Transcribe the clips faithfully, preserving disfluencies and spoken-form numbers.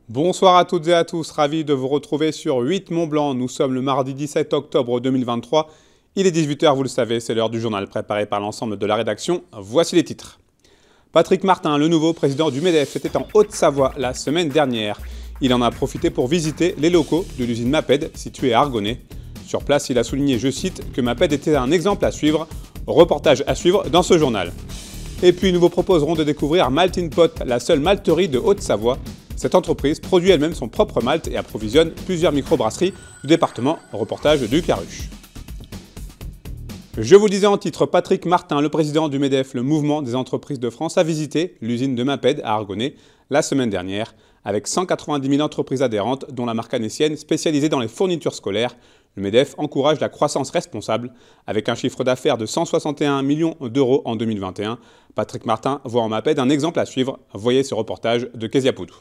Bonsoir à toutes et à tous, ravi de vous retrouver sur huit Mont Blanc. Nous sommes le mardi dix-sept octobre deux mille vingt-trois. Il est dix-huit heures, vous le savez, c'est l'heure du journal préparé par l'ensemble de la rédaction. Voici les titres. Patrick Martin, le nouveau président du MEDEF, était en Haute-Savoie la semaine dernière. Il en a profité pour visiter les locaux de l'usine Maped, située à Argonay. Sur place, il a souligné, je cite, que Maped était un exemple à suivre. Reportage à suivre dans ce journal. Et puis, nous vous proposerons de découvrir Malt in Pot, la seule malterie de Haute-Savoie. Cette entreprise produit elle-même son propre malt et approvisionne plusieurs microbrasseries du département. Reportage du Caruche. Je vous le disais en titre, Patrick Martin, le président du MEDEF, le mouvement des entreprises de France, a visité l'usine de Maped à Argonay la semaine dernière, avec cent quatre-vingt-dix mille entreprises adhérentes, dont la marque annécienne spécialisée dans les fournitures scolaires. Le MEDEF encourage la croissance responsable, avec un chiffre d'affaires de cent soixante et un millions d'euros en deux mille vingt et un. Patrick Martin voit en Maped un exemple à suivre. Voyez ce reportage de Kezia Poudou.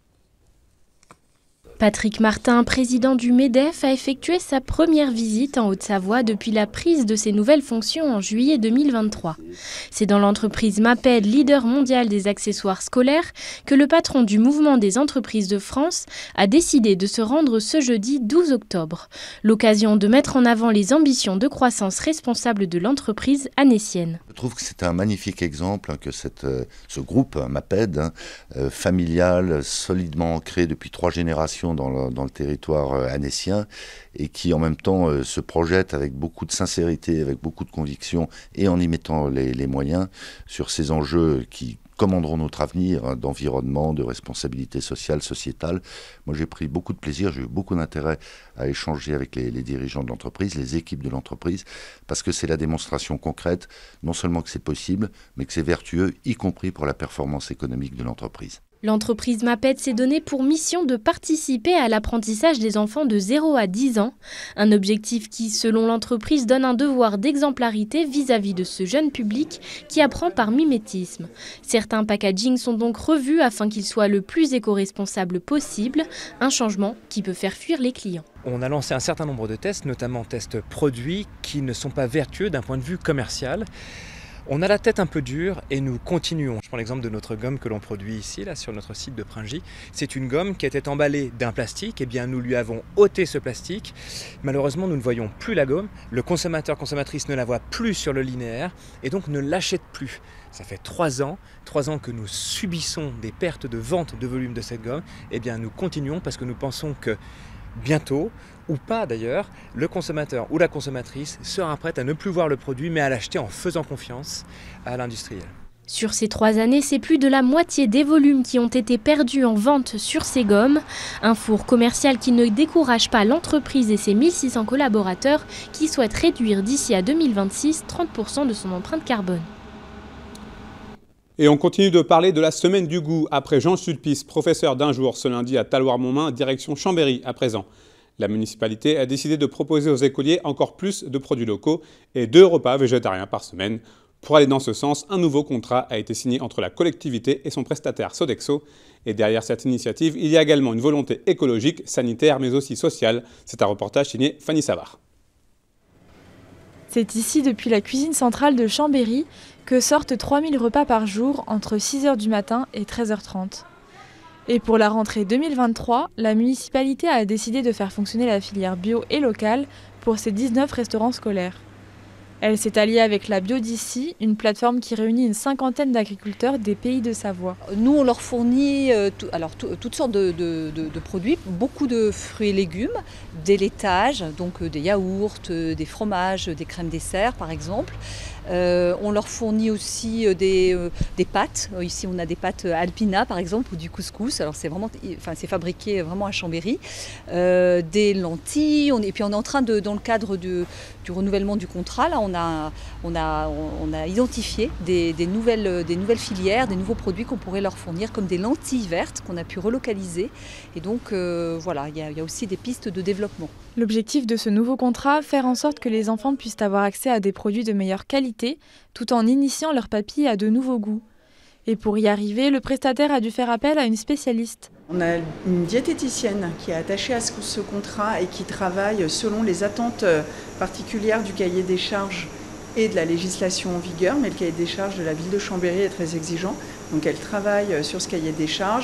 Patrick Martin, président du MEDEF, a effectué sa première visite en Haute-Savoie depuis la prise de ses nouvelles fonctions en juillet deux mille vingt-trois. C'est dans l'entreprise Maped, leader mondial des accessoires scolaires, que le patron du mouvement des entreprises de France a décidé de se rendre ce jeudi douze octobre. L'occasion de mettre en avant les ambitions de croissance responsable de l'entreprise annécienne. Je trouve que c'est un magnifique exemple que cette, ce groupe Maped, hein, euh, familial, solidement ancré depuis trois générations Dans le, dans le territoire euh, annécien et qui en même temps euh, se projette avec beaucoup de sincérité, avec beaucoup de conviction et en y mettant les, les moyens sur ces enjeux qui commanderont notre avenir, hein, d'environnement, de responsabilité sociale, sociétale. Moi j'ai pris beaucoup de plaisir, j'ai eu beaucoup d'intérêt à échanger avec les, les dirigeants de l'entreprise, les équipes de l'entreprise, parce que c'est la démonstration concrète, non seulement que c'est possible, mais que c'est vertueux, y compris pour la performance économique de l'entreprise. L'entreprise Maped s'est donnée pour mission de participer à l'apprentissage des enfants de zéro à dix ans, un objectif qui, selon l'entreprise, donne un devoir d'exemplarité vis-à-vis de ce jeune public qui apprend par mimétisme. Certains packagings sont donc revus afin qu'ils soient le plus éco-responsables possible, un changement qui peut faire fuir les clients. On a lancé un certain nombre de tests, notamment tests produits, qui ne sont pas vertueux d'un point de vue commercial. On a la tête un peu dure et nous continuons. Je prends l'exemple de notre gomme que l'on produit ici, là, sur notre site de Pringy. C'est une gomme qui était emballée d'un plastique. Eh bien, nous lui avons ôté ce plastique. Malheureusement, nous ne voyons plus la gomme. Le consommateur, consommatrice ne la voit plus sur le linéaire et donc ne l'achète plus. Ça fait trois ans, trois ans que nous subissons des pertes de vente de volume de cette gomme. Eh bien, nous continuons parce que nous pensons que bientôt, ou pas d'ailleurs, le consommateur ou la consommatrice sera prête à ne plus voir le produit mais à l'acheter en faisant confiance à l'industriel. Sur ces trois années, c'est plus de la moitié des volumes qui ont été perdus en vente sur ces gommes. Un four commercial qui ne décourage pas l'entreprise et ses mille six cents collaborateurs qui souhaitent réduire d'ici à deux mille vingt-six trente pour cent de son empreinte carbone. Et on continue de parler de la semaine du goût après Jean Sulpice, professeur d'un jour ce lundi à Talloires-Montmain, direction Chambéry à présent. La municipalité a décidé de proposer aux écoliers encore plus de produits locaux et deux repas végétariens par semaine. Pour aller dans ce sens, un nouveau contrat a été signé entre la collectivité et son prestataire Sodexo. Et derrière cette initiative, il y a également une volonté écologique, sanitaire mais aussi sociale. C'est un reportage signé Fanny Savard. C'est ici, depuis la cuisine centrale de Chambéry, que sortent trois mille repas par jour entre six heures du matin et treize heures trente. Et pour la rentrée deux mille vingt-trois, la municipalité a décidé de faire fonctionner la filière bio et locale pour ses dix-neuf restaurants scolaires. Elle s'est alliée avec la Bio d'ici, une plateforme qui réunit une cinquantaine d'agriculteurs des pays de Savoie. Nous, on leur fournit euh, tout, alors, tout, toutes sortes de, de, de, de produits, beaucoup de fruits et légumes, des laitages, donc euh, des yaourts, euh, des fromages, des crèmes desserts par exemple. Euh, on leur fournit aussi euh, des, euh, des pâtes. Euh, ici, on a des pâtes Alpina, par exemple, ou du couscous. Alors, c'est vraiment, enfin, c'est fabriqué vraiment à Chambéry. Euh, des lentilles. On, et puis, on est en train de, dans le cadre de, du renouvellement du contrat, là, on a, on a, on a identifié des, des, nouvelles, des nouvelles filières, des nouveaux produits qu'on pourrait leur fournir, comme des lentilles vertes qu'on a pu relocaliser. Et donc, euh, voilà, il y a, il y a aussi des pistes de développement. L'objectif de ce nouveau contrat, faire en sorte que les enfants puissent avoir accès à des produits de meilleure qualité, tout en initiant leur papilles à de nouveaux goûts. Et pour y arriver, le prestataire a dû faire appel à une spécialiste. On a une diététicienne qui est attachée à ce contrat et qui travaille selon les attentes particulières du cahier des charges et de la législation en vigueur, mais le cahier des charges de la ville de Chambéry est très exigeant. Donc elle travaille sur ce cahier des charges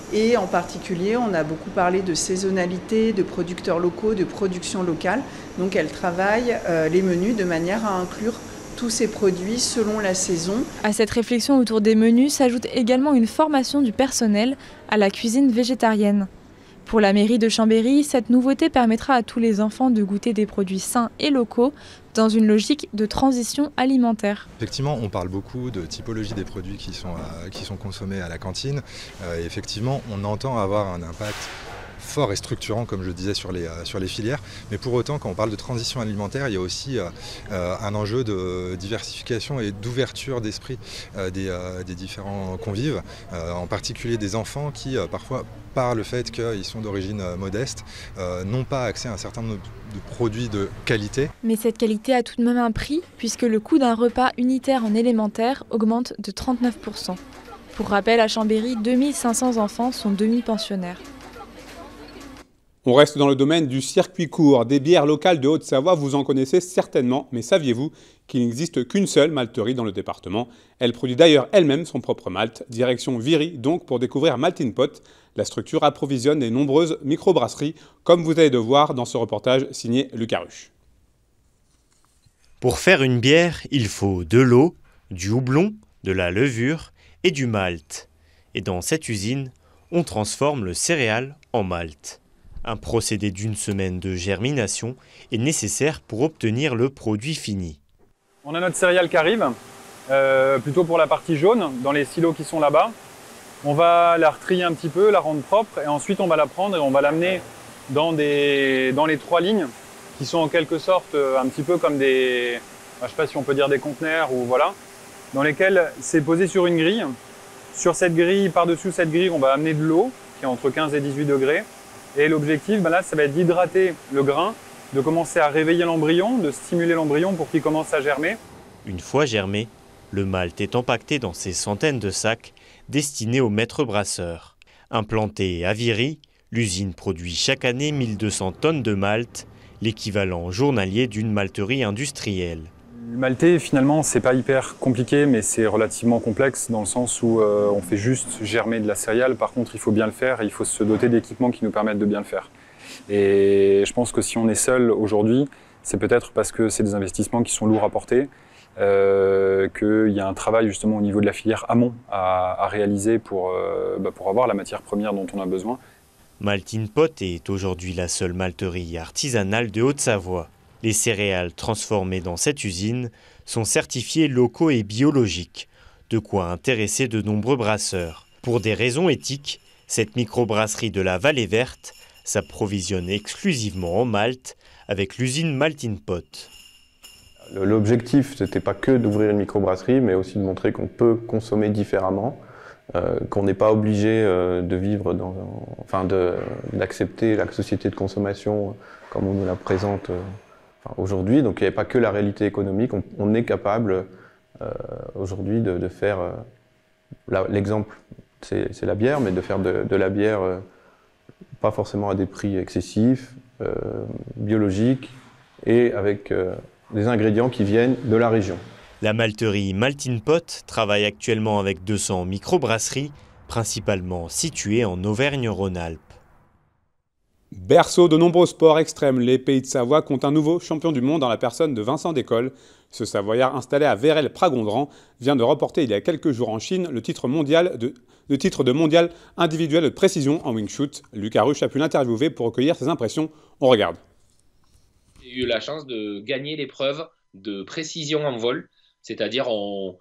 Et en particulier, on a beaucoup parlé de saisonnalité, de producteurs locaux, de production locale. Donc elle travaille euh, les menus de manière à inclure tous ces produits selon la saison. À cette réflexion autour des menus s'ajoute également une formation du personnel à la cuisine végétarienne. Pour la mairie de Chambéry, cette nouveauté permettra à tous les enfants de goûter des produits sains et locaux dans une logique de transition alimentaire. Effectivement, on parle beaucoup de typologie des produits qui sont, euh, qui sont consommés à la cantine. Euh, et effectivement, on entend avoir un impact fort et structurant, comme je le disais, sur les, euh, sur les filières. Mais pour autant, quand on parle de transition alimentaire, il y a aussi euh, euh, un enjeu de diversification et d'ouverture d'esprit euh, des, euh, des différents convives, euh, en particulier des enfants qui, euh, parfois, par le fait qu'ils sont d'origine euh, modeste, euh, n'ont pas accès à un certain nombre de produits de qualité. Mais cette qualité a tout de même un prix, puisque le coût d'un repas unitaire en élémentaire augmente de trente-neuf pour cent. Pour rappel, à Chambéry, deux mille cinq cents enfants sont demi-pensionnaires. On reste dans le domaine du circuit court. Des bières locales de Haute-Savoie, vous en connaissez certainement, mais saviez-vous qu'il n'existe qu'une seule malterie dans le département? Elle produit d'ailleurs elle-même son propre malt. Direction Viry, donc, pour découvrir Maltin Pot. La structure approvisionne de nombreuses microbrasseries, comme vous allez le voir dans ce reportage signé Lucas Ruche. Pour faire une bière, il faut de l'eau, du houblon, de la levure et du malt. Et dans cette usine, on transforme le céréal en malt. Un procédé d'une semaine de germination est nécessaire pour obtenir le produit fini. On a notre céréale qui arrive, euh, plutôt pour la partie jaune, dans les silos qui sont là-bas. On va la retrier un petit peu, la rendre propre, et ensuite on va la prendre et on va l'amener dans, des, dans les trois lignes, qui sont en quelque sorte un petit peu comme des, je ne sais pas si on peut dire des conteneurs, ou voilà, dans lesquels c'est posé sur une grille. Sur cette grille, par-dessus cette grille, on va amener de l'eau, qui est entre quinze et dix-huit degrés. Et l'objectif, ben là, ça va être d'hydrater le grain, de commencer à réveiller l'embryon, de stimuler l'embryon pour qu'il commence à germer. Une fois germé, le malt est empaqueté dans ces centaines de sacs destinés aux maîtres brasseurs. Implantée à Viry, l'usine produit chaque année mille deux cents tonnes de malt, l'équivalent journalier d'une malterie industrielle. Le malter, finalement, c'est pas hyper compliqué, mais c'est relativement complexe dans le sens où euh, on fait juste germer de la céréale. Par contre, il faut bien le faire et il faut se doter d'équipements qui nous permettent de bien le faire. Et je pense que si on est seul aujourd'hui, c'est peut-être parce que c'est des investissements qui sont lourds à porter, euh, qu'il y a un travail justement au niveau de la filière amont à, à réaliser pour, euh, bah, pour avoir la matière première dont on a besoin. Maltin Pot est aujourd'hui la seule malterie artisanale de Haute-Savoie. Les céréales transformées dans cette usine sont certifiées locaux et biologiques, de quoi intéresser de nombreux brasseurs. Pour des raisons éthiques, cette microbrasserie de la Vallée Verte s'approvisionne exclusivement en malt avec l'usine Maltin Pot. L'objectif, ce n'était pas que d'ouvrir une microbrasserie, mais aussi de montrer qu'on peut consommer différemment, euh, qu'on n'est pas obligé euh, de vivre dans, enfin de, d'accepter la société de consommation euh, comme on nous la présente euh, enfin, aujourd'hui. Donc il n'y avait pas que la réalité économique, on, on est capable euh, aujourd'hui de, de faire, euh, l'exemple c'est la bière, mais de faire de, de la bière euh, pas forcément à des prix excessifs, euh, biologiques et avec euh, des ingrédients qui viennent de la région. La malterie Maltin Pot travaille actuellement avec deux cents microbrasseries, principalement situées en Auvergne-Rhône-Alpes. Berceau de nombreux sports extrêmes, les Pays de Savoie comptent un nouveau champion du monde en la personne de Vincent Descols. Ce Savoyard installé à Vérel-Pragondran vient de remporter il y a quelques jours en Chine le titre, mondial de, le titre de mondial individuel de précision en wing chut. Lucas Ruche a pu l'interviewer pour recueillir ses impressions. On regarde. J'ai eu la chance de gagner l'épreuve de précision en vol, c'est-à-dire on,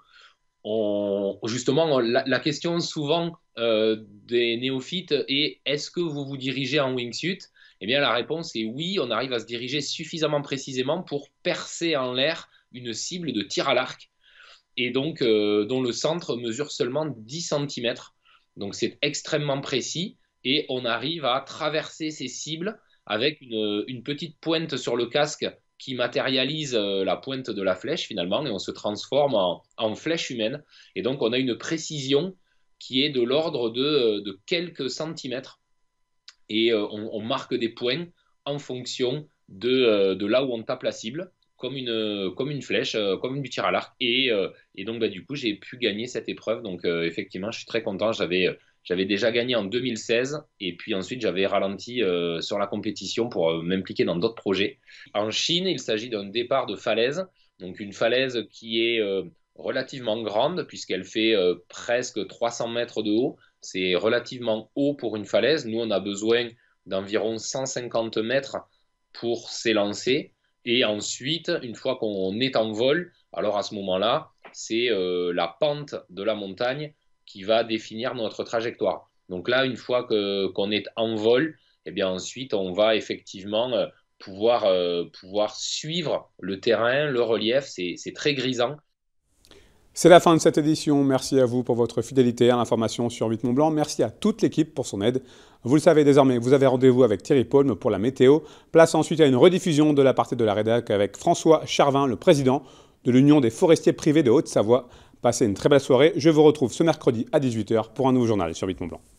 on, justement la, la question souvent euh, des néophytes est est-ce que vous vous dirigez en wingsuit? Eh bien la réponse est oui, on arrive à se diriger suffisamment précisément pour percer en l'air une cible de tir à l'arc et donc euh, dont le centre mesure seulement dix centimètres. Donc c'est extrêmement précis et on arrive à traverser ces cibles avec une, une petite pointe sur le casque qui matérialise la pointe de la flèche finalement, et on se transforme en, en flèche humaine. Et donc on a une précision qui est de l'ordre de, de quelques centimètres. Et euh, on, on marque des points en fonction de, de là où on tape la cible, comme une, comme une flèche, comme du tir à l'arc. Et, euh, et donc bah, du coup j'ai pu gagner cette épreuve. Donc euh, effectivement je suis très content, j'avais J'avais déjà gagné en deux mille seize et puis ensuite j'avais ralenti euh, sur la compétition pour euh, m'impliquer dans d'autres projets. En Chine, il s'agit d'un départ de falaise, donc une falaise qui est euh, relativement grande puisqu'elle fait euh, presque trois cents mètres de haut. C'est relativement haut pour une falaise. Nous, on a besoin d'environ cent cinquante mètres pour s'élancer. Et ensuite, une fois qu'on est en vol, alors à ce moment-là, c'est euh, la pente de la montagne qui va définir notre trajectoire. Donc là, une fois que, qu'on est en vol, eh bien ensuite, on va effectivement euh, pouvoir, euh, pouvoir suivre le terrain, le relief. C'est, c'est très grisant. C'est la fin de cette édition. Merci à vous pour votre fidélité à l'information sur huit Mont Blanc. Merci à toute l'équipe pour son aide. Vous le savez désormais, vous avez rendez-vous avec Thierry Paulme pour la météo. Place ensuite à une rediffusion de la partie de la rédac avec François Charvin, le président de l'Union des forestiers privés de Haute-Savoie. Passez une très belle soirée. Je vous retrouve ce mercredi à dix-huit heures pour un nouveau journal sur huit Mont Blanc.